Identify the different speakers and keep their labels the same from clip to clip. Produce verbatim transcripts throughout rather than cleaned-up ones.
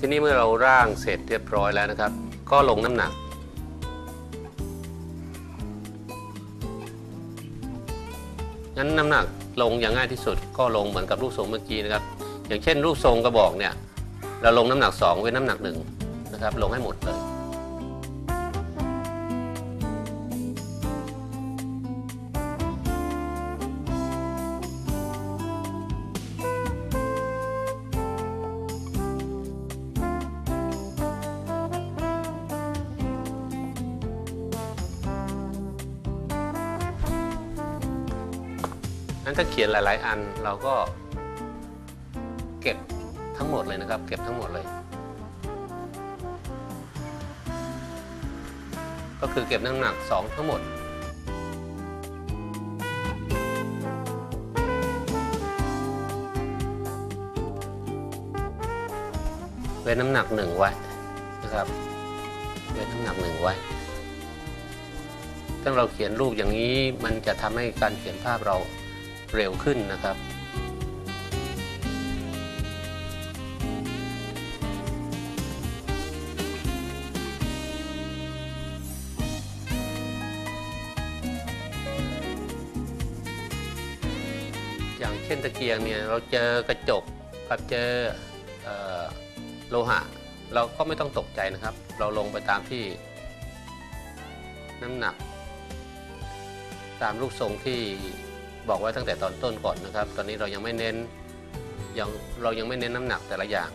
Speaker 1: ทีนี้เมื่อเราร่างเสร็จเรียบร้อยแล้วนะครับก็ลงน้ำหนักงั้นน้ำหนักลงอย่างง่ายที่สุดก็ลงเหมือนกับรูปทรงเมื่อกี้นะครับอย่างเช่นรูปทรงกระบอกเนี่ยเราลงน้ำหนักสองเว้นน้ำหนักหนึ่งนะครับลงให้หมดเลยนั้นถ้าเขียนหลายๆอันเราก็เก็บทั้งหมดเลยนะครับเก็บทั้งหมดเลยก็คือเก็บน้ำหนักสองทั้งหมดเว้นน้ำหนักหนึ่งไว้นะครับเว้นน้ำหนักหนึ่งไว้ถ้าเราเขียนรูปอย่างนี้มันจะทำให้การเขียนภาพเราเร็วขึ้นนะครับอย่างเช่นตะเกียงเนี่ยเราเจอกระจกกับเจอโลหะเราก็ไม่ต้องตกใจนะครับเราลงไปตามที่น้ำหนักตามรูปทรงที่บอกไว้ตั้งแต่ตอนต้นก่อนนะครับตอนนี้เรายังไม่เน้นยังเรายังไม่เน้นน้ำหนักแต่ละอย่าง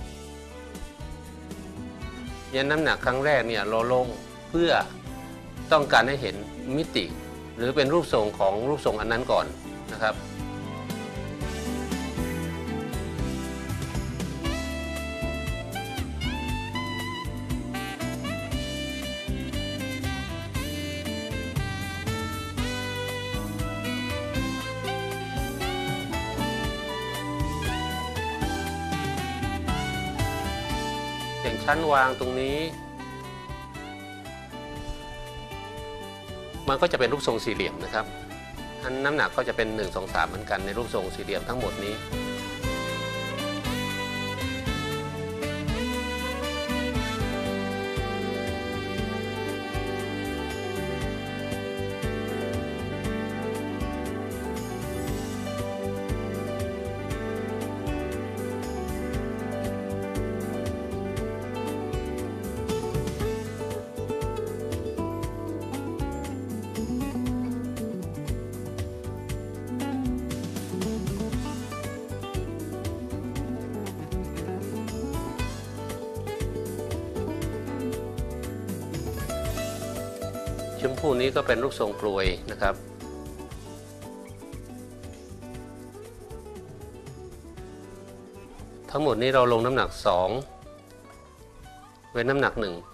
Speaker 1: ยันน้ำหนักครั้งแรกเนี่ยเราลงเพื่อต้องการให้เห็นมิติหรือเป็นรูปทรงของรูปทรงอันนั้นก่อนนะครับอย่างชั้นวางตรงนี้มันก็จะเป็นรูปทรงสี่เหลี่ยมนะครับน้ำหนักก็จะเป็นหนึ่ง สอง สามเหมือนกันในรูปทรงสี่เหลี่ยมทั้งหมดนี้ชมพูนี้ก็เป็นรูปทรงกลวยนะครับทั้งหมดนี้เราลงน้ำหนักสองเว้นน้ำหนักหนึ่ง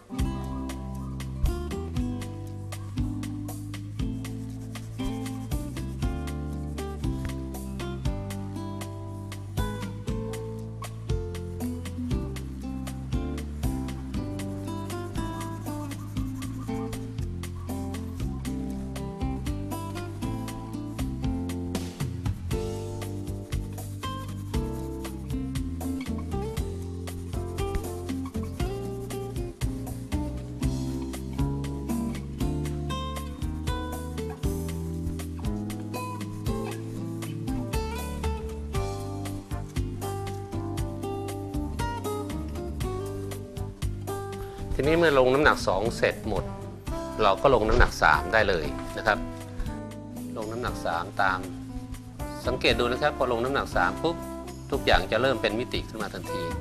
Speaker 1: ทีนี้เมื่อลงน้ำหนักสองเสร็จหมดเราก็ลงน้ำหนักสามได้เลยนะครับลงน้ำหนักสามตามสังเกตดูนะครับพอลงน้ำหนักสามปุ๊บทุกอย่างจะเริ่มเป็นมิติขึ้นมาทันที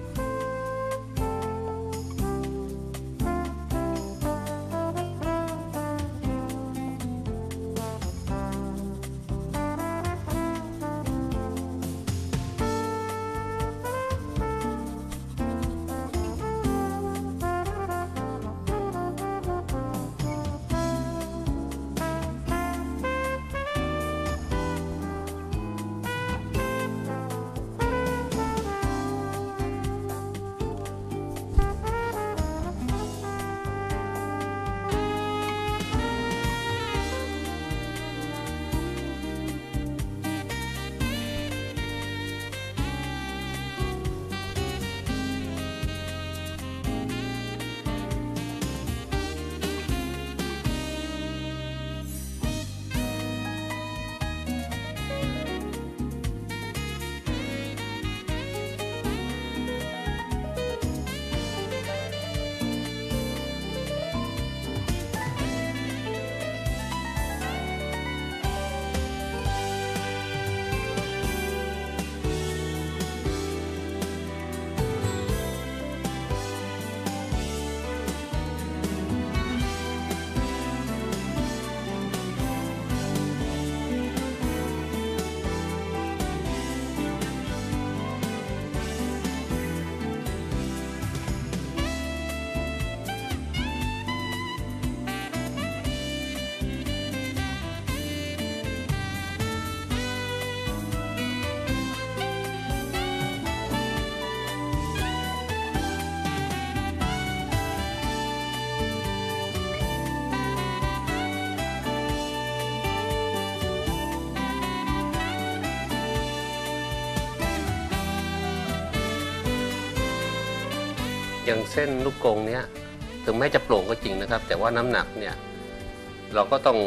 Speaker 1: อย่างเส้นลูกกรงเนี้ยถึงแม้จะโปร่งก็จริงนะครับ แต่ว่าน้ำหนักเนี่ยเราก็ต้อง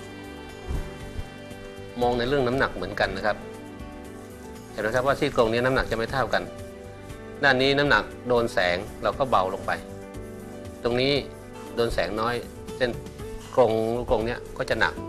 Speaker 1: มองในเรื่องน้ำหนักเหมือนกันนะครับเห็นไหมครับว่าซี่โครงนี้น้ำหนักจะไม่เท่ากันด้านนี้น้ำหนักโดนแสงเราก็เบาลงไปตรงนี้โดนแสงน้อยเส้นโครงลูกกรงเนี้ยก็จะหนัก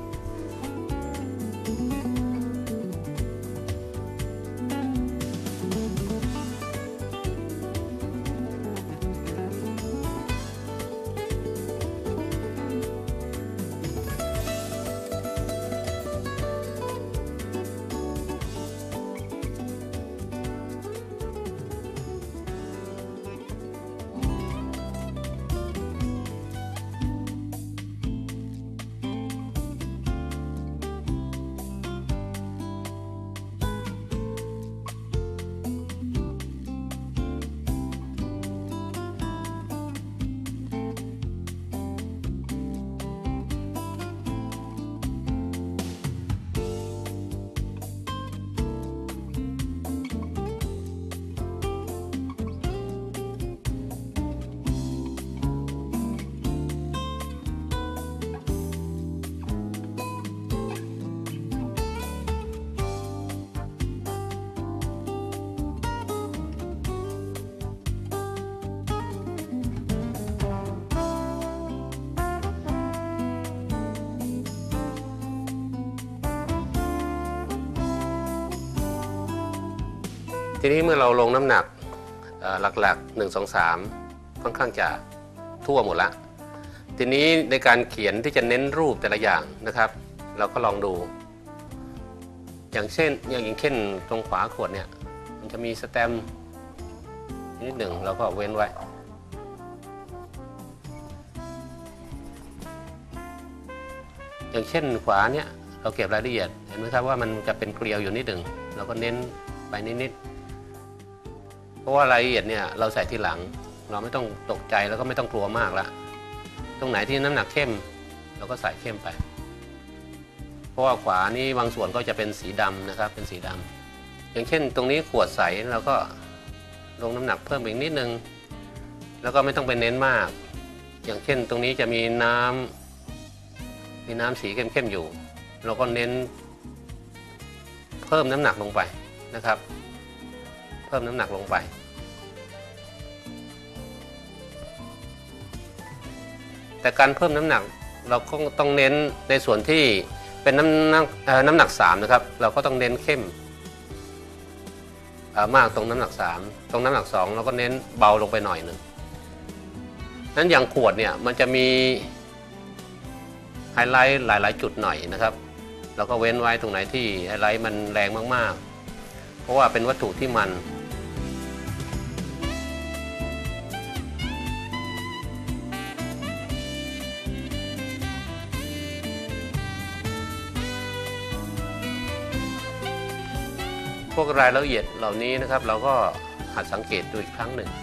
Speaker 1: ทีนี้เมื่อเราลงน้ำหนักหลักๆหนึ่ง สอง สามค่อนข้างจะทั่วหมดละทีนี้ในการเขียนที่จะเน้นรูปแต่ละอย่างนะครับเราก็ลองดูอย่างเช่นอย่างเช่นตรงขวาขวดเนี่ยมันจะมีสแตมป์นิดหนึ่งเราก็เว้นไว้อย่างเช่นขวาเนี่ยเราเก็บรายละเอียดเห็นไหมครับว่ามันจะเป็นเกลียวอยู่นิดหนึ่งเราก็เน้นไปนิดๆเพราะว่ารายละเอียดเนี่ยเราใส่ทีหลังเราไม่ต้องตกใจแล้วก็ไม่ต้องกลัวมากละตรงไหนที่น้ำหนักเข้มเราก็ใส่เข้มไปเพราะว่าขวานี้บางส่วนก็จะเป็นสีดำนะครับเป็นสีดำอย่างเช่นตรงนี้ขวดใสเราก็ลงน้ำหนักเพิ่มอีกนิดนึงแล้วก็ไม่ต้องไปเน้นมากอย่างเช่นตรงนี้จะมีน้ำมีน้ำสีเข้มๆอยู่เราก็เน้นเพิ่มน้ำหนักลงไปนะครับเพิ่มน้ำหนักลงไปแต่การเพิ่มน้ำหนักเราก็ต้องเน้นในส่วนที่เป็นน้ำหนักน้ำหนักสามนะครับเราก็ต้องเน้นเข้มมากตรงน้ำหนักสามตรงน้ำหนักสองเราก็เน้นเบาลงไปหน่อยหนึ่งนั้นอย่างขวดเนี่ยมันจะมีไฮไลท์หลายๆจุดหน่อยนะครับเราก็เว้นไว้ตรงไหนที่ไฮไลท์มันแรงมากๆเพราะว่าเป็นวัตถุที่มันพวกรายละเอียดเหล่านี้นะครับเราก็หัดสังเกตดูอีกครั้งหนึ่ง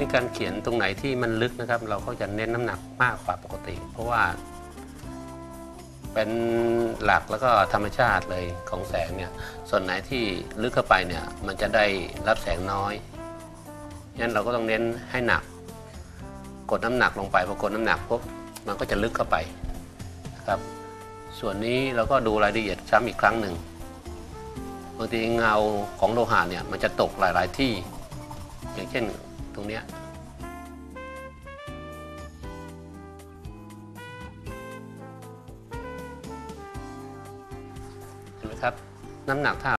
Speaker 1: ที่การเขียนตรงไหนที่มันลึกนะครับเราก็จะเน้นน้ำหนักมากกว่าปกติ เพราะว่าเป็นหลักแล้วก็ธรรมชาติเลยของแสงเนี่ยส่วนไหนที่ลึกเข้าไปเนี่ยมันจะได้รับแสงน้อยงั้นเราก็ต้องเน้นให้หนักกดน้ำหนักลงไปพอกดน้ำหนักปุ๊บมันก็จะลึกเข้าไปนะครับส่วนนี้เราก็ดูรายละเอียดซ้ำอีกครั้งหนึ่งบางทีเงาของโลหะเนี่ยมันจะตกหลายๆที่อย่างเช่นตรงเนี้ยเห็นไหมครับน้ำหนักถ้า